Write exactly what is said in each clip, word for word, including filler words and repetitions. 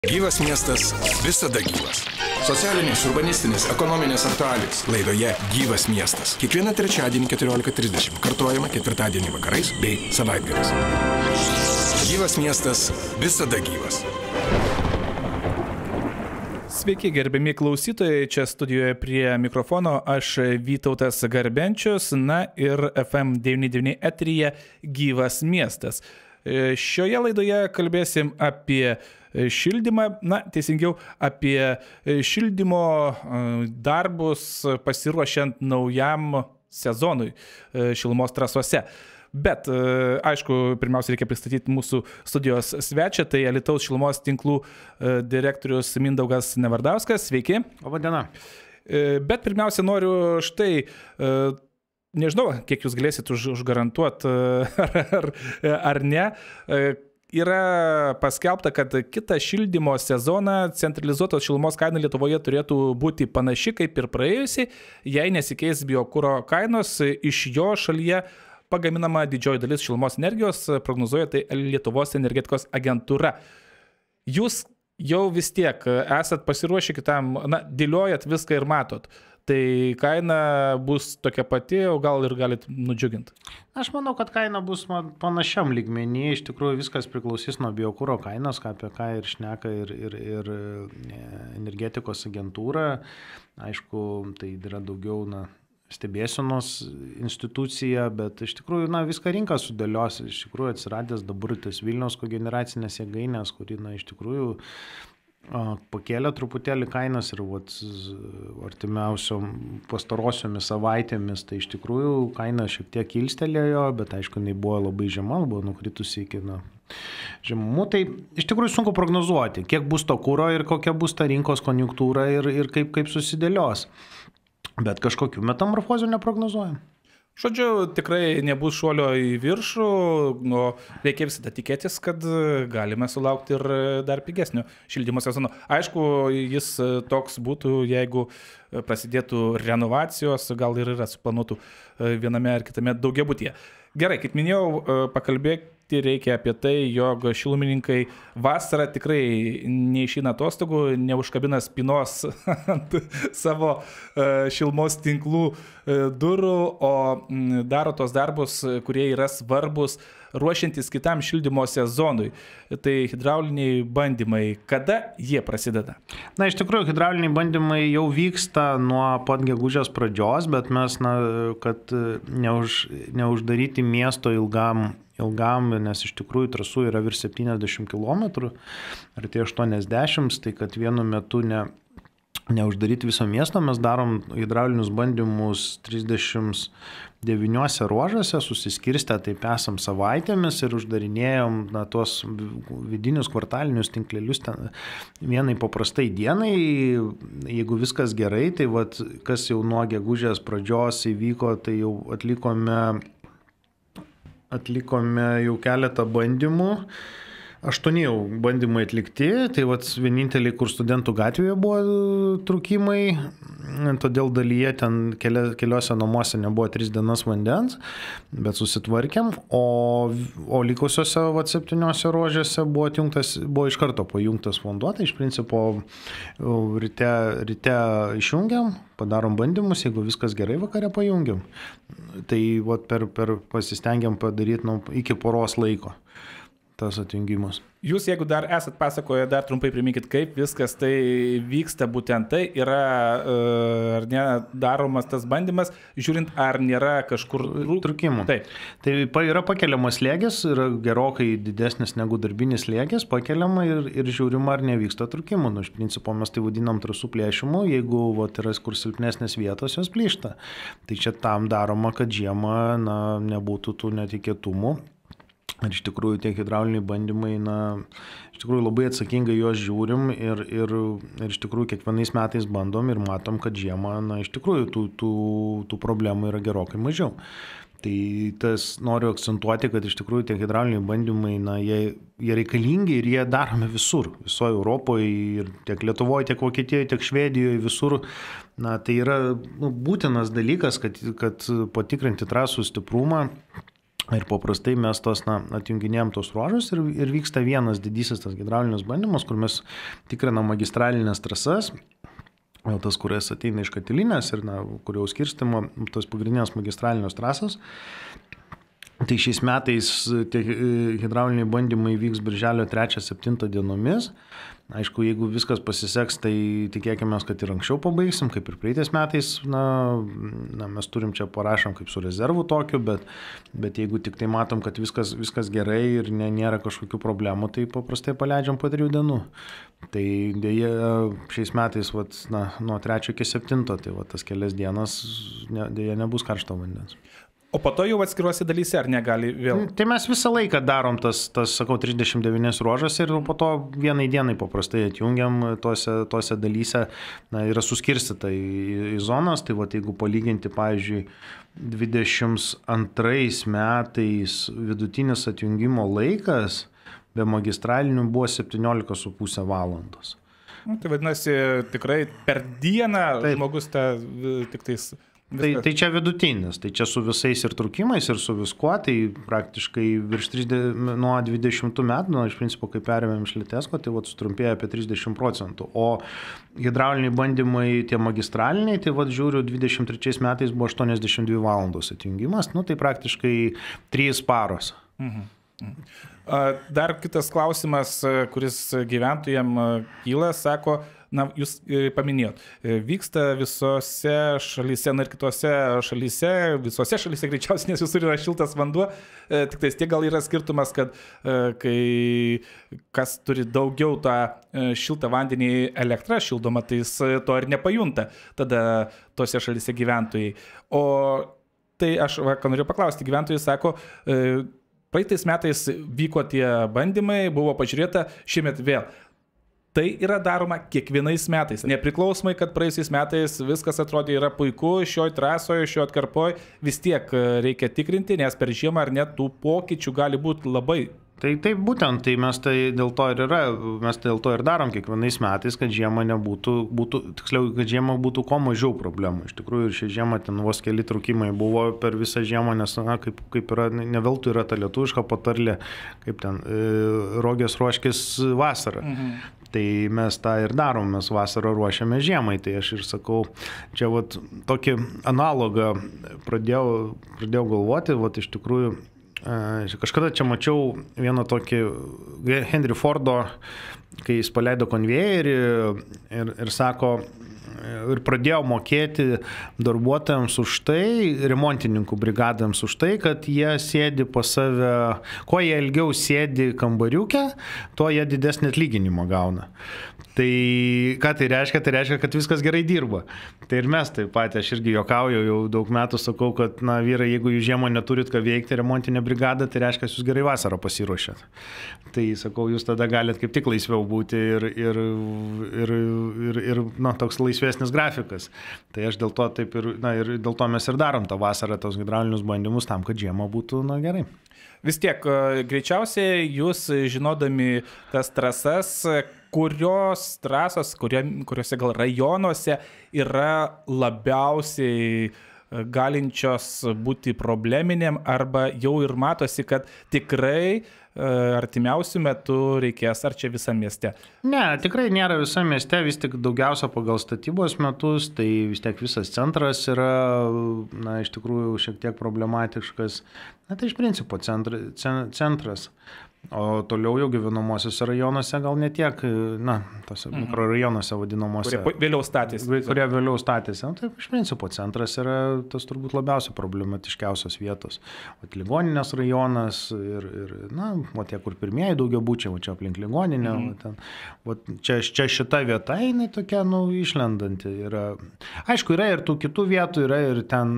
Gyvas miestas visada gyvas. Socialinės, urbanistinės, ekonominės aktualijos laidoje Gyvas miestas. Kiekvieną trečiadienį keturiolika trisdešimt, kartuojama ketvirtadienį vakarais bei savaitgaliais. Gyvas miestas visada gyvas. Sveiki, gerbiami klausytojai, čia studijoje prie mikrofono aš Vytautas Garbenčius, na ir F M devyni devyni eteryje Gyvas miestas. Šioje laidoje kalbėsim apie šildymą, na, teisingiau, apie šildymo darbus pasiruošiant naujam sezonui šilumos trasose. Bet, aišku, pirmiausia reikia pristatyti mūsų studijos svečią, tai Alytaus šilumos tinklų direktorius Mindaugas Nevardauskas. Sveiki. Labą dieną. Bet pirmiausia noriu štai, nežinau, kiek jūs galėsit už, užgarantuoti ar, ar, ar ne, yra paskelbta, kad kitą šildymo sezoną centralizuotos šilumos kaina Lietuvoje turėtų būti panaši kaip ir praėjusi, jei nesikeis biokuro kainos, iš jo šalyje pagaminama didžioji dalis šilumos energijos, prognozuoja tai Lietuvos energetikos agentūra. Jūs jau vis tiek esat pasiruošę kitam, na, dėliojat viską ir matot. Tai kaina bus tokia pati, o gal ir galit nudžiuginti? Aš manau, kad kaina bus panašiam lygmenį. Iš tikrųjų viskas priklausys nuo biokuro kainos, apie ką ir šneka ir, ir, ir energetikos agentūra. Aišku, tai yra daugiau, na, stebėsenos institucija, bet iš tikrųjų, na, viską rinka sudėlios. Iš tikrųjų atsiradęs dabar tas Vilniaus kogeneracinės jėgainės, kuri, na, iš tikrųjų pakėlė truputėlį kainas ir vat, artimiausiom pastarosiomis savaitėmis, tai iš tikrųjų kaina šiek tiek kilstelėjo, bet aišku, jinai buvo labai žema, buvo nukritusi iki na, žemumų. Tai iš tikrųjų sunku prognozuoti, kiek bus to kuro ir kokia bus ta rinkos konjunktūra ir, ir kaip, kaip susidėlios. Bet kažkokių metamorfozių neprognozuojam. Žodžiu, tikrai nebus šuolio į viršų, o reikia visada tikėtis, kad galime sulaukti ir dar pigesnio šildymo sezono. Aišku, jis toks būtų, jeigu prasidėtų renovacijos, gal ir yra suplanuotų viename ar kitame daugiabutyje. Gerai, kaip minėjau, pakalbėti reikia apie tai, jog šilumininkai vasarą tikrai neišeina atostogų, neužkabina spynos ant savo šilumos tinklų durų, o daro tos darbus, kurie yra svarbus ruošiantis kitam šildymo sezonui. Tai hidrauliniai bandymai, kada jie prasideda? Na, iš tikrųjų, hidrauliniai bandymai jau vyksta nuo pat gegužės pradžios, bet mes, na, kad neuž, neuždaryti miesto ilgam ilgam, nes iš tikrųjų trasų yra virš septyniasdešimt kilometrų, ar tai aštuoniasdešimt, tai kad vienu metu ne, neuždaryti viso miesto, mes darom hidraulinius bandymus trisdešimt devyniuose ruožuose, susiskirstę taip esam savaitėmis ir uždarinėjom na, tuos vidinius kvartalinius tinklelius ten vienai paprastai dienai. Jeigu viskas gerai, tai vat, kas jau nuo gegužės pradžios įvyko, tai jau atlikome Atlikome jau keletą bandymų, aštuoni jau bandymai atlikti, tai vat vieninteliai, kur studentų gatvėje buvo trūkimai, todėl dalyje ten keliose namuose nebuvo tris dienas vandens, bet susitvarkėm, o, o likusiuose vat septyniuose ruožuose buvo, atjungtas, buvo iš karto pajungtas vanduo, tai iš principo ryte, ryte išjungiam, padarom bandymus, jeigu viskas gerai, vakare pajungiam. Tai vat per, per pasistengiam padaryti nu, iki poros laiko tas atjungimas. Jūs, jeigu dar esat pasakoję, dar trumpai priminkit, kaip viskas tai vyksta, būtent tai yra, ar ne, daromas tas bandymas, žiūrint, ar nėra kažkur trūkimų. Taip. Tai yra pakeliamas slėgis, yra gerokai didesnis negu darbinis slėgis, pakeliama ir, ir žiūrima, ar nevyksta trūkimų. Nu, iš principo mes tai vadinam trasų plėšimu, jeigu vat, yra kur silpnesnės vietos, jos plyšta. Tai čia tam daroma, kad žiemą na, nebūtų tų netikėtumų. Ir iš tikrųjų tie hidrauliniai bandymai, na, iš tikrųjų labai atsakingai juos žiūrim ir, ir, ir iš tikrųjų kiekvienais metais bandom ir matom, kad žiemą, na, iš tikrųjų tų, tų, tų problemų yra gerokai mažiau. Tai tas noriu akcentuoti, kad iš tikrųjų tie hidrauliniai bandymai, na, jie, jie reikalingi ir jie daromi visur, visoje Europoje ir tiek Lietuvoje, tiek Vokietijoje, tiek Švedijoje, visur. Na, tai yra nu, būtinas dalykas, kad, kad patikrinti trasų stiprumą. Ir paprastai mes tos, na, atjunginėjom tos ruožus ir, ir vyksta vienas didysis tas hidraulinis bandymas, kur mes tikrinam magistralinės trasas, tas, kurias ateina iš katilinės ir, na, kur jau skirstimo tos pagrindinės magistralinės trasos. Tai šiais metais tie hidrauliniai bandymai vyks birželio trečią septintą dienomis. Aišku, jeigu viskas pasiseks, tai tikėkime, kad ir anksčiau pabaigsim, kaip ir praeitais metais, na, na, mes turim čia parašom kaip su rezervu tokiu, bet, bet jeigu tik tai matom, kad viskas, viskas gerai ir ne, nėra kažkokių problemų, tai paprastai paleidžiam po trijų dienų. Tai dėja šiais metais, vat, na, nuo trečio iki septinto, tai vat, tas kelias dienas ne, dėja nebus karšto vandens. O po to jau atskiruose dalyse, ar negali vėl? Tai mes visą laiką darom tas, tas sakau, trisdešimt devynias ruožas ir po to vienai dienai paprastai atjungiam tose, tose dalyse, na, yra suskirstyta į, į zonas, tai va, jeigu palyginti, pavyzdžiui, dvidešimt antrais metais vidutinis atjungimo laikas be magistralinių buvo septyniolika su puse valandos. Tai vadinasi, tikrai per dieną Taip. žmogus tą tik tais... Tai, tai čia vidutinis, tai čia su visais ir trukimais, ir su viskuo, tai praktiškai virš trisdešimt, nuo dvidešimtų metų, nu, iš principo, kai perėmėm iš Litesko, tai vat, sutrumpėjo apie trisdešimt procentų. O hidrauliniai bandymai, tie magistraliniai, tai vat, žiūriu, dvidešimt trečiais metais buvo aštuoniasdešimt dvi valandos atjungimas, nu, tai praktiškai trys paros. Mhm. Dar kitas klausimas, kuris gyventojams kyla, sako, na, jūs paminėjot, vyksta visose šalyse, na ir kitose šalyse, visose šalyse greičiausiai, nes visur yra šiltas vanduo, tik tais tiek gal yra skirtumas, kad kai kas turi daugiau tą šiltą vandenį elektrą šildomą, tai jis to ir nepajunta tada tose šalyse gyventojai. O tai aš, va, ką noriu paklausti, gyventojai sako, praeitais metais vyko tie bandymai, buvo pažiūrėta, šiemet vėl. Tai yra daroma kiekvienais metais. Nepriklausomai, kad praėjusiais metais viskas atrodė yra puiku, šioj trasoje, šioj atkarpoje, vis tiek reikia tikrinti, nes per žiemą ar net tų pokyčių gali būti labai. Tai taip būtent, tai mes tai dėl to ir yra, mes tai dėl to ir darom kiekvienais metais, kad žiemą nebūtų, būtų, tiksliau, kad žiemą būtų kuo mažiau problemų. Iš tikrųjų, ir šią žiemą ten vos keli trukimai buvo per visą žiemą, nes, na, kaip, kaip yra, ne veltui yra ta lietuviška patarlė, kaip ten, rogės ruoškis vasarą. Mhm. Tai mes tą ir darom, mes vasarą ruošiame žiemai, tai aš ir sakau, čia vat, tokį analogą pradėjau, pradėjau galvoti, vat, iš tikrųjų, kažkada čia mačiau vieną tokį Henry Fordo, kai jis paleido konvejerį ir, ir sako, ir pradėjo mokėti darbuotojams už tai, remontininkų brigadams už tai, kad jie sėdi pas save, kuo jie ilgiau sėdi kambariuke, tuo jie didesnį atlyginimą gauna. Tai ką tai reiškia? Tai reiškia, kad viskas gerai dirba. Tai ir mes taip pat, aš irgi juokauju, jau daug metų sakau, kad, na, vyrai, jeigu jūs žiemą neturit ką veikti remontinę brigadą, tai reiškia, jūs gerai vasarą pasiruošėt. Tai sakau, jūs tada galite kaip tik laisviau būti ir, ir, ir, ir, ir na, toks laisvesnis grafikas. Tai aš dėl to taip ir, na, ir dėl to mes ir darom tą vasarą tos hidraulinius bandymus tam, kad žiemą būtų, na, gerai. Vis tiek, greičiausiai jūs žinodami tas trasas, kurios trasos, kurie, kuriuose gal rajonuose yra labiausiai galinčios būti probleminėm arba jau ir matosi, kad tikrai artimiausių metų reikės, ar čia visam mieste? Ne, tikrai nėra visam mieste, vis tik daugiausia pagal statybos metus, tai vis tiek visas centras yra, na, iš tikrųjų šiek tiek problematiškas. Na, tai iš principo centra, centras. O toliau jau gyvenamosiuose rajonuose gal ne tiek, na, tose mhm. mikrorajonuose vadinamuose. Kurie vėliau statėsi. Kurie vėliau statėsi. Na, taip, iš principo centras yra tas turbūt labiausiai problematiškiausios vietos. Vat ligoninės rajonas ir, ir na, o tie, kur pirmieji daugiabučiai, o čia aplink ligoninę. Mhm. Ten, vat, čia, čia šita vieta, jinai tokia, nu, išlendanti yra. Aišku, yra ir tų kitų vietų, yra ir ten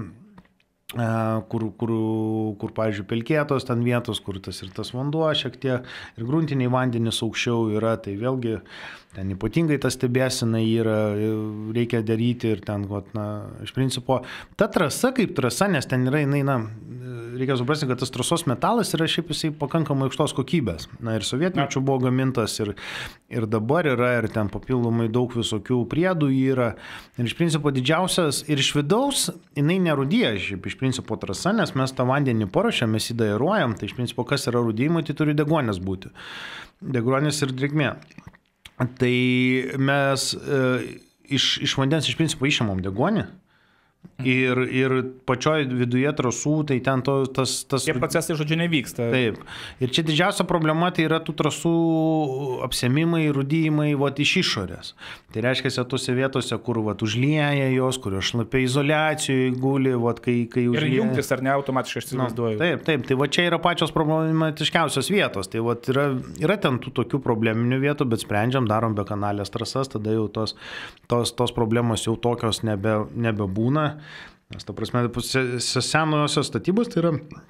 kur, kur, kur, pavyzdžiui, pelkėtos ten vietos, kur tas ir tas vanduo šiek tiek, ir gruntiniai vandenys aukščiau yra, tai vėlgi ten ypatingai tas stebėsena yra, reikia daryti ir ten, vat, na, iš principo, ta trasa kaip trasa, nes ten yra, jinai, na, reikia suprasti, kad tas trasos metalas yra šiaip jisai pakankamai aukštos kokybės. Na ir sovietmečių buvo gamintas ir, ir dabar yra, ir ten papildomai daug visokių priedų yra. Ir iš principo didžiausias, ir iš vidaus jinai nerūdyja, šiaip iš principo trasa, nes mes tą vandenį paruošiam, mes įdairuojam, tai iš principo kas yra rūdėjimai, tai turi deguonis būti. Deguonis ir drėgmė. Tai mes e, iš, iš vandens iš principo išėmam deguonį. Ir, ir pačioj viduje trasų, tai ten to, tas... tas Tie procesai, žodžiu, nevyksta. Taip. Ir čia didžiausia problema tai yra tų trasų apsemimai, rūdijimai vat, iš išorės. Tai reiškia, tose vietose, kur vat, užlieja jos, kur šlapia izoliacijoje guli, vat, kai, kai užlieja. Ir jungtis ar ne automatiškai aš įsivaizduoju. Na, taip, taip. Tai va čia yra pačios problematiškiausios vietos. Tai vat, yra, yra ten tų tokių probleminių vietų, bet sprendžiam, darom be kanalės trasas, tada jau tos, tos, tos problemos jau tokios nebe, nebebūna. Nes, ta prasme, senosios statybos tai yra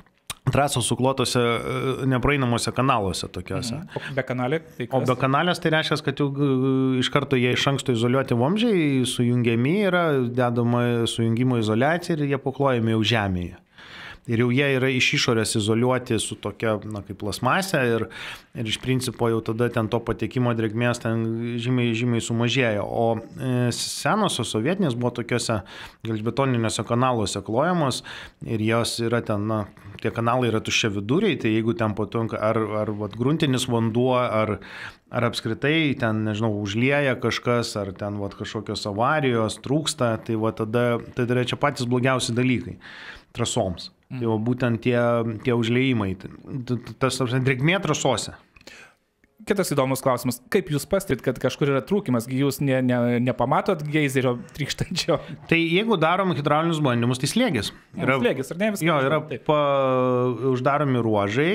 trasos sukluotose nepraeinamuose kanaluose tokiuose. O be kanalė? Tai o be kanalės tai reiškia, kad jau iš karto jie iš anksto izoliuoti vamzdžiai, sujungiami yra, dedama sujungimo izoliacija ir jie paklojami jau žemėje. Ir jau jie yra iš išorės izoliuoti su tokia, na, kaip plasmasė ir, ir iš principo jau tada ten to patekimo drėgmės ten žymiai, žymiai sumažėjo. O e, senosios sovietinės buvo tokiuose gelžbetoniniuose kanaluose klojamos ir jos yra ten, na, tie kanalai yra tuščia viduriai, tai jeigu ten patunka ar, ar vat, gruntinis vanduo, ar, ar apskritai ten, nežinau, užlieja kažkas, ar ten vat, kažkokios avarijos trūksta, tai va tada, tai yra čia patys blogiausi dalykai trasoms. Tai va būtent tie, tie užliejimai, tas drėgmė trasose. Kitas įdomus klausimas. Kaip jūs pastebit, kad kažkur yra trūkimas, jūs ne, ne, nepamatot geizerio trykštančio? Tai jeigu darom hidraulinius bandymus, tai slėgis. Yra, slėgis, ar ne? Viskas, jo, yra pa, uždaromi ruožai.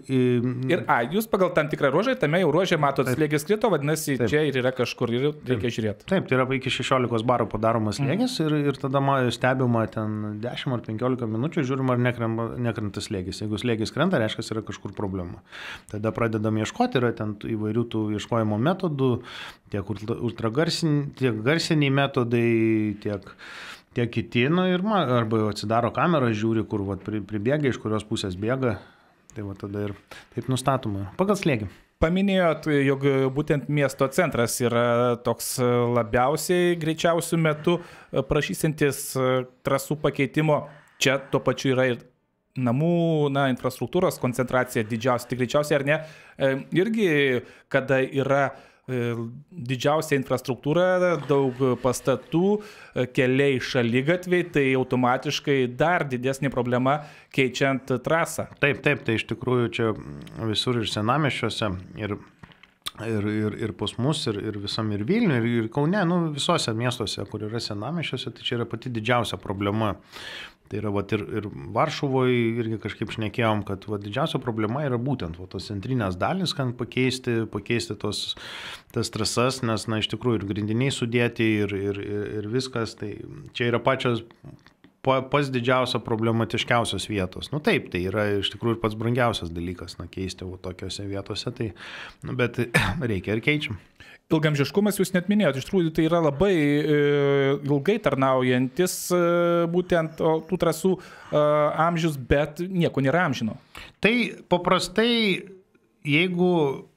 Ir, a, jūs pagal tam tikrą ruožą, tame jau ruožė matot taip. Slėgis krito, vadinasi, taip. Čia ir yra kažkur ir reikia taip. Žiūrėti. Taip, tai yra iki šešiolikos barų padaromas slėgis mm. ir, ir tada stebima ten dešimt ar penkiolika minučių, žiūrima, ar nekrenta slėgis. Jeigu slėgis krenta, reiškia, yra kažkur problema. Tada pradedam ieškoti, yra ten įvairių tų ieškojimo metodų, tiek ultragarsiniai, tiek garsiniai metodai, tiek, tiek kiti, nu, ir man, arba atsidaro kamerą, žiūri, kur vat, pribėga, iš kurios pusės bėga, tai va tada ir taip nustatoma. Pagal slėgį. Paminėjot, jog būtent miesto centras yra toks labiausiai greičiausių metų prašysintis trasų pakeitimo. Čia tuo pačiu yra ir namų, na, infrastruktūros koncentracija didžiausia, tik greičiausiai ar ne, irgi kada yra didžiausia infrastruktūra, daug pastatų, keliai šaligatviai, tai automatiškai dar didesnė problema keičiant trasą. Taip, taip, tai iš tikrųjų čia visur ir senamiesčiuose, ir, ir, ir, ir pas mus, ir, ir visam ir Vilniuje, ir, ir Kaune, nu, visose miestuose, kur yra senamiesčiuose, tai čia yra pati didžiausia problema. Tai yra vat, ir, ir Varšuvoje irgi kažkaip šnekėjom, kad vat, didžiausia problema yra būtent vat, tos centrinės dalys, kad pakeisti, pakeisti tos, tas trasas, nes na, iš tikrųjų ir grindiniai sudėti ir, ir, ir, ir viskas. Tai čia yra pačios pa, pas didžiausia problematiškiausios vietos. Nu taip, tai yra iš tikrųjų pats brangiausias dalykas na, keisti va, tokiose vietose, tai, nu, bet reikia ir keičiam. Ilgamžiškumas jūs net minėjote, iš tikrųjų tai yra labai e, ilgai tarnaujantis e, būtent o, tų trasų e, amžius, bet nieko nėra amžino. Tai paprastai, jeigu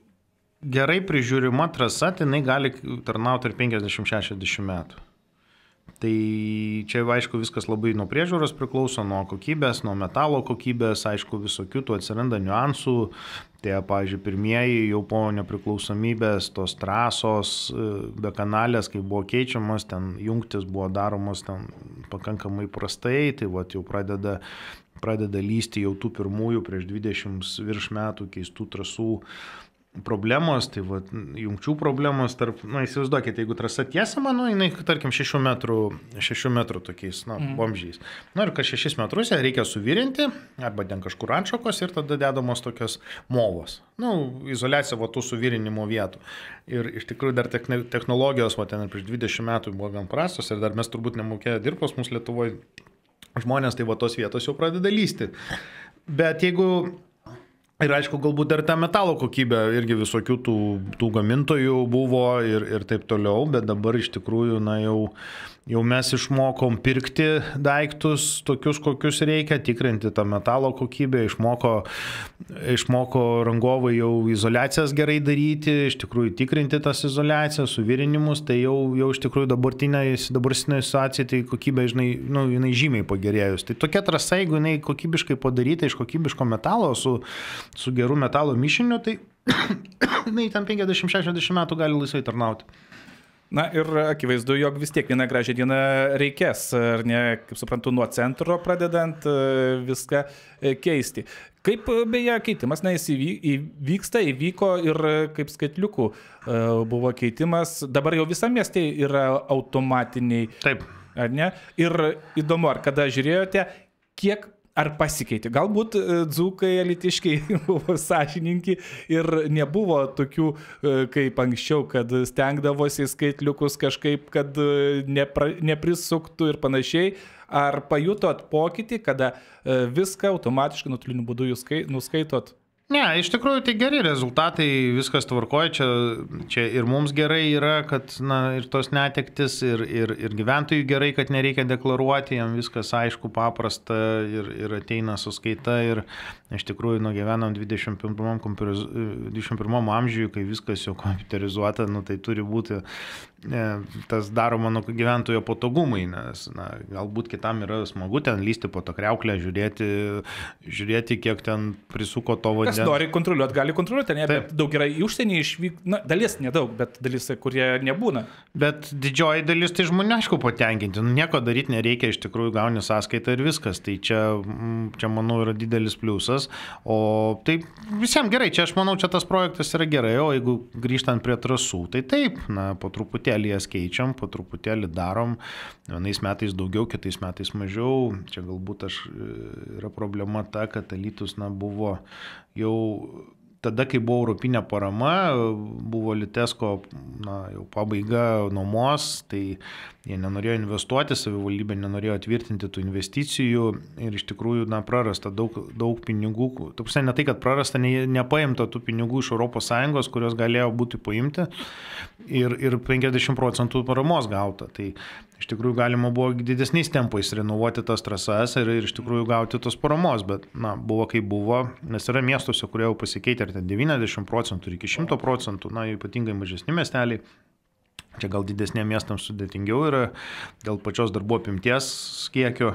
gerai prižiūrima trasa, tai jinai gali tarnauti ir penkiasdešimt šešiasdešimt metų. Tai čia, aišku, viskas labai nuo priežiūros priklauso, nuo kokybės, nuo metalo kokybės, aišku, visokių tų atsiranda niuansų. Tai, pavyzdžiui, pirmieji jau po nepriklausomybės tos trasos be kanalės, kai buvo keičiamas, ten jungtis buvo daromos ten pakankamai prastai, tai vat, jau pradeda, pradeda lysti jau tų pirmųjų prieš dvidešimt virš metų keistų trasų problemos, tai va, jungčių problemos tarp, na, įsivaizduokite, jeigu trasa tiesiama, nu, jinai, tarkim, šešių metrų, šešių metrų tokiais, na, mm. vamzdžiais. Na, ir kas šešis metrus ją reikia suvirinti, arba ten kažkur atšakos ir tada dedamos tokios movos. Nu, izoliacija va tų suvirinimo vietų. Ir iš tikrųjų dar technologijos, va, ten prieš dvidešimt metų buvo gan prastos ir dar mes turbūt nemokėję dirbos mūsų Lietuvoje žmonės, tai va tos vietos jau pradeda lysti. Bet jeigu ir aišku, galbūt dar ta metalo kokybė irgi visokių tų, tų gamintojų buvo ir, ir taip toliau, bet dabar iš tikrųjų, na, jau, jau mes išmokom pirkti daiktus tokius, kokius reikia, tikrinti tą metalo kokybę, išmoko, išmoko rangovai jau izoliacijas gerai daryti, iš tikrųjų tikrinti tas izoliacijas, suvirinimus, tai jau, jau iš tikrųjų dabartinė situacija, tai kokybė, žinai, nu, jinai žymiai pagerėjus. Tai tokia trasa, jeigu jinai kokybiškai padaryta iš kokybiško metalo su, su geru metalo mišiniu, tai jinai ten penkiasdešimt šešiasdešimt metų gali laisvai tarnauti. Na ir akivaizdu, jog vis tiek vieną gražią dieną reikės, ar ne, kaip suprantu, nuo centro pradedant viską keisti. Kaip beje keitimas, na, jis įvyksta, įvyko ir kaip skaitliukų buvo keitimas, dabar jau visam mieste yra automatiniai. Taip. Ar ne? Ir įdomu, ar kada žiūrėjote, kiek ar pasikeitė? Galbūt dzūkai alytiškiai buvo sąžininki ir nebuvo tokių kaip anksčiau, kad stengdavosi skaitliukus kažkaip, kad nepra, neprisuktų ir panašiai. Ar pajutot pokytį, kada viską automatiškai nuotoliniu būdu jūs nuskaitot? Ne, iš tikrųjų tai geri rezultatai, viskas tvarkoja, čia, čia ir mums gerai yra, kad na, ir tos netektis, ir, ir, ir gyventojų gerai, kad nereikia deklaruoti, jam viskas aišku, paprasta ir, ir ateina suskaita ir iš tikrųjų nu, gyvenam dvidešimt pirmam amžiuje, kai viskas jau kompiuterizuota, nu, tai turi būti ne, tas daroma nu, gyventojo patogumai, nes na, galbūt kitam yra smagu ten lysti po to kriauklę, žiūrėti, žiūrėti kiek ten prisuko to vandens. Kas nori kontroliuoti, gali kontroliuoti, ne, bet daug yra į užsienį išvyk, na, dalis nedaug, bet dalis, kurie nebūna. Bet didžioji dalis tai žmonių, aišku, patenkinti, nu, nieko daryti nereikia, iš tikrųjų gauni sąskaitą ir viskas, tai čia, čia manau, yra didelis pliusas, o tai visiems gerai, čia aš manau, čia tas projektas yra gerai, o jeigu grįžtant prie trasų, tai taip, na, po truputėlį jas keičiam, po truputėlį darom, vienais metais daugiau, kitais metais mažiau, čia galbūt aš, yra problema ta, kad Alytus, na, buvo jau tada, kai buvo europinė parama, buvo Litesko na, jau pabaiga nuomos, tai jie nenorėjo investuoti, savivaldybė nenorėjo atvirtinti tų investicijų ir iš tikrųjų na, prarasta daug, daug pinigų. Tupsai ne tai, kad prarasta, ne, nepaimta tų pinigų iš Europos Sąjungos, kurios galėjo būti paimti ir, ir penkiasdešimt procentų paramos gauta. Tai iš tikrųjų galima buvo didesniais tempais renovuoti tas trasas ir, ir iš tikrųjų gauti tos paramos, bet na, buvo kaip buvo, nes yra miestuose, kurie jau pasikeitė ar ten devyniasdešimt procentų ir iki šimto procentų, na, ypatingai mažesni miesteliai. Čia gal didesniem miestams sudėtingiau yra, dėl pačios darbo apimties kiekio,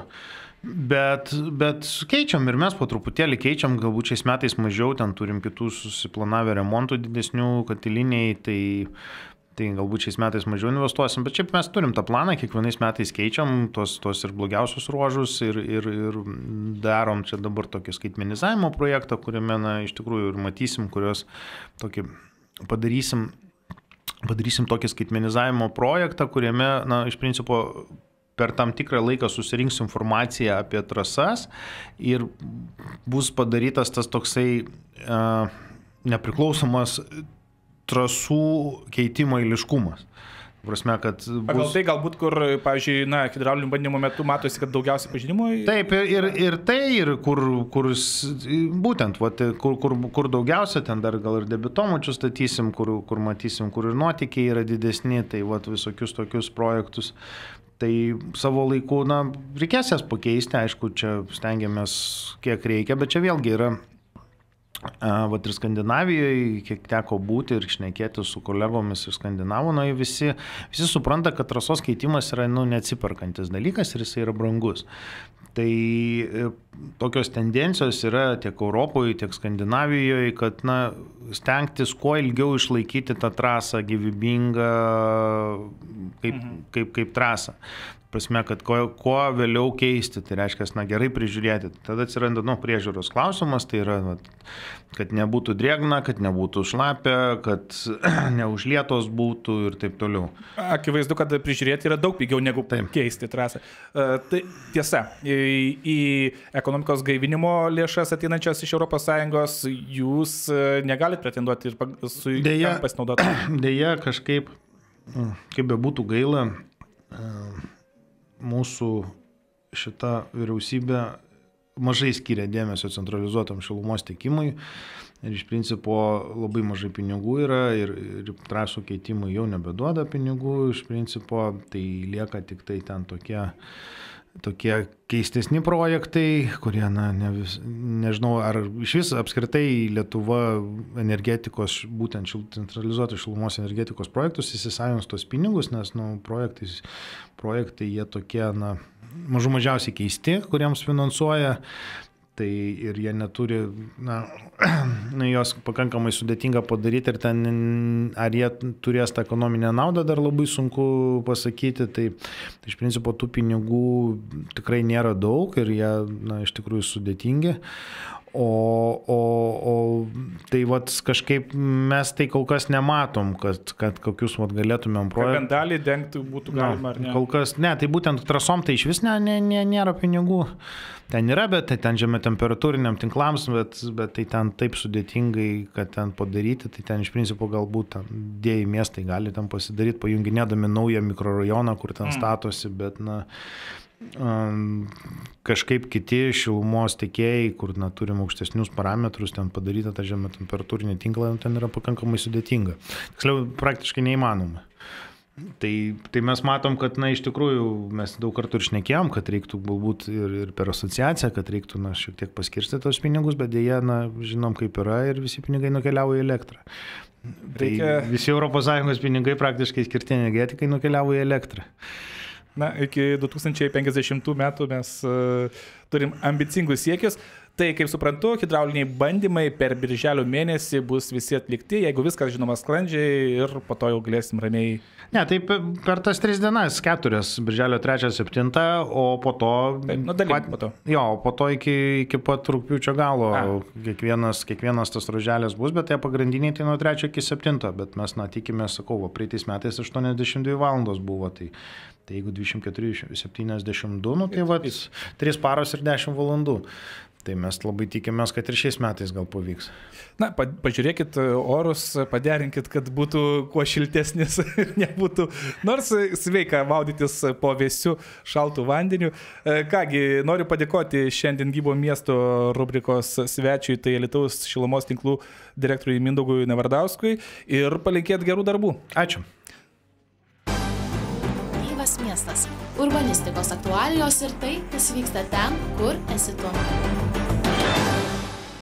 bet, bet keičiam ir mes po truputėlį keičiam, galbūt šiais metais mažiau, ten turim kitų susiplanavę remontų didesnių katiliniai, tai, tai galbūt šiais metais mažiau investuosim, bet šiaip mes turim tą planą, kiekvienais metais keičiam tos, tos ir blogiausius ruožus ir, ir, ir darom čia dabar tokį skaitmenizavimo projektą, kuriame na, iš tikrųjų ir matysim, kurios tokį padarysim. Padarysim tokį skaitmenizavimo projektą, kuriame, na, iš principo, per tam tikrą laiką susirinks informaciją apie trasas ir bus padarytas tas toksai uh, nepriklausomas trasų keitimo eiliškumas. Prasme, kad bus... Pagal tai galbūt, kur, pavyzdžiui, na, hidraulinių bandymų metu matosi, kad daugiausiai pažinimų... Taip, ir, ir tai, ir kur, kur būtent, vat, kur, kur, kur daugiausia, ten dar gal ir debitomučius statysim, kur, kur matysim, kur ir nuotykiai yra didesni, tai vat, visokius tokius projektus. Tai savo laiku, na, reikės jas pakeisti, aišku, čia stengiamės kiek reikia, bet čia vėlgi yra... Vat ir Skandinavijoje, kiek teko būti ir šnekėti su kolegomis iš Skandinavų, na, visi, visi supranta, kad trasos keitimas yra nu, neatsiperkantis dalykas ir jis yra brangus. Tai tokios tendencijos yra tiek Europoje, tiek Skandinavijoje, kad na, stengtis kuo ilgiau išlaikyti tą trasą gyvybingą kaip, mhm. kaip, kaip trasą. Prasme, kad kuo, kuo vėliau keisti, tai reiškia, na, gerai prižiūrėti. Tada atsiranda, nu, priežiūros klausimas, tai yra, kad nebūtų drėgna, kad nebūtų šlapia, kad neužlietos būtų ir taip toliau. Akivaizdu, kad prižiūrėti yra daug pigiau negu taip. Keisti trasą. Uh, tai tiesa, į, į ekonomikos gaivinimo lėšas ateinančias iš Europos Sąjungos jūs negalit pretenduoti ir su jų pasinaudoti. Deja, kažkaip, kaip be būtų gaila, uh, mūsų šita vyriausybė mažai skiria dėmesio centralizuotam šilumos tiekimui ir iš principo labai mažai pinigų yra ir, ir trasų keitimui jau nebeduoda pinigų, iš principo tai lieka tik tai ten tokie tokie keistesni projektai, kurie, na, ne vis, nežinau, ar iš vis apskritai Lietuva energetikos, būtent šil, centralizuotos šilumos energetikos projektus įsisavins tos pinigus, nes, nu, projektai, projektai jie tokie, na, mažų mažiausiai keisti, kuriems finansuoja. Tai ir jie neturi, na, na, jos pakankamai sudėtinga padaryti ir ten, ar jie turės tą ekonominę naudą, dar labai sunku pasakyti. Tai, tai iš principo tų pinigų tikrai nėra daug ir jie, na, iš tikrųjų sudėtingi. O, o, o tai vat kažkaip mes tai kol kas nematom, kad, kad kokius vat galėtumėm projektus. Kad dalį dengti būtų galima, ar ne? Kol kas, ne, tai būtent trasom tai iš vis ne, ne, ne, nėra pinigų. Ten yra, bet tai ten žemė temperatūriniam tinklams, bet, bet tai ten taip sudėtingai, kad ten padaryti, tai ten iš principo galbūt dėjai miestai gali ten pasidaryti, pajunginėdami naują mikrorajoną, kur ten mm. statosi, bet, na, um, kažkaip kiti šilumos tiekėjai, kur, na, turim aukštesnius parametrus, ten padaryta tą žemė temperatūrinį tinklą, ten yra pakankamai sudėtinga. Tiksliau, praktiškai neįmanoma. Tai, tai mes matom, kad, na, iš tikrųjų mes daug kartų ir šnekėjom, kad reiktų galbūt ir, ir per asociaciją, kad reiktų, na, šiek tiek paskirstyti tos pinigus, bet dėja, na, žinom kaip yra ir visi pinigai nukeliavo į elektrą. Reikia... Tai visi Europos Sąjungos pinigai praktiškai skirti energetikai nukeliavo į elektrą. Na, iki du tūkstančiai penkiasdešimtų metų mes uh, turim ambicingus siekius. Tai, kaip suprantu, hidrauliniai bandymai per birželio mėnesį bus visi atlikti, jeigu viskas, žinoma, sklandžiai ir po to jau galėsim ramiai. Ne, tai per tas tris dienas, keturias, birželio trečią, septintą, o po to... Taip, nu dalyk po to. Jo, po to iki, iki pat rugpjūčio galo kiekvienas, kiekvienas tas ruoželis bus, bet tie pagrindiniai tai nuo trečio iki septinto, bet mes, na, tikimės, sakau, va, praeitais metais aštuoniasdešimt dvi valandos buvo, tai, tai jeigu dvidešimt keturi septyniasdešimt du, nu, tai va, trys paros ir dešimt valandų. Tai mes labai tikimės, kad ir šiais metais gal pavyks. Na, pa, pažiūrėkit orus, paderinkit, kad būtų kuo šiltesnis ir nebūtų, nors sveika maudytis po vėsiu šaltų vandeniu. Kągi, noriu padėkoti šiandien Gyvo miesto rubrikos svečiui, tai Alytaus šilumos tinklų direktoriui Mindaugui Nevardauskui ir palinkėti gerų darbų. Ačiū. Gyvas miestas. Urbanistikos aktualijos ir tai, kas vyksta ten, kur esi tu.